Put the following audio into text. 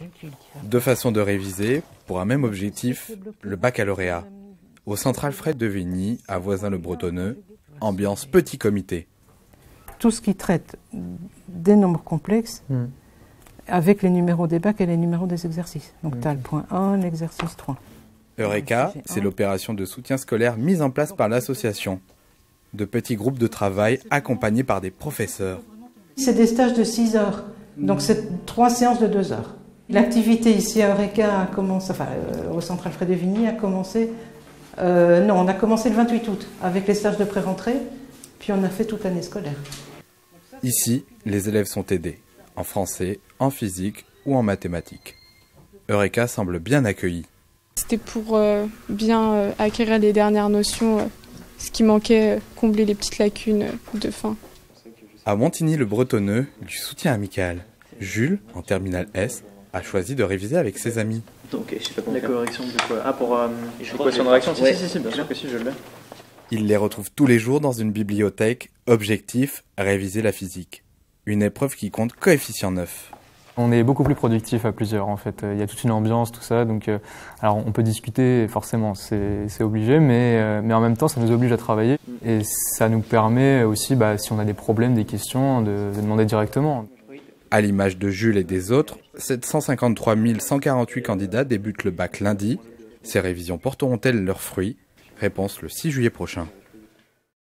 Deux façons de réviser pour un même objectif, le baccalauréat. Au Centre Alfred de Vigny, à Voisins-le-Bretonneux, ambiance petit comité. Tout ce qui traite des nombres complexes, avec les numéros des bacs et les numéros des exercices. Donc tu as le point 1, l'exercice 3. Eureka, c'est l'opération de soutien scolaire mise en place par l'association. De petits groupes de travail accompagnés par des professeurs. C'est des stages de 6 heures, donc c'est 3 séances de 2 heures. L'activité ici à Eureka a commencé, au Centre Alfred de Vigny a commencé, on a commencé le 28 août avec les stages de pré-rentrée, puis on a fait toute l'année scolaire. Ici, les élèves sont aidés, en français, en physique ou en mathématiques. Eureka semble bien accueilli. C'était pour bien acquérir les dernières notions, ce qui manquait, combler les petites lacunes de fin. À Montigny-le-Bretonneux, du soutien amical. Jules, en terminale S, a choisi de réviser avec ses amis. Ok, je sais pas comment la correction de quoi. Ah, pour l'équation de réaction. Si, bien sûr que si, je l'ai. Il les retrouve tous les jours dans une bibliothèque. Objectif, réviser la physique. Une épreuve qui compte coefficient 9. On est beaucoup plus productif à plusieurs en fait. Il y a toute une ambiance, tout ça. Donc, alors on peut discuter forcément, c'est obligé, mais en même temps ça nous oblige à travailler et ça nous permet aussi, si on a des problèmes, des questions, de demander directement. À l'image de Jules et des autres, 753 148 candidats débutent le bac lundi. Ces révisions porteront-elles leurs fruits? Réponse le 6 juillet prochain.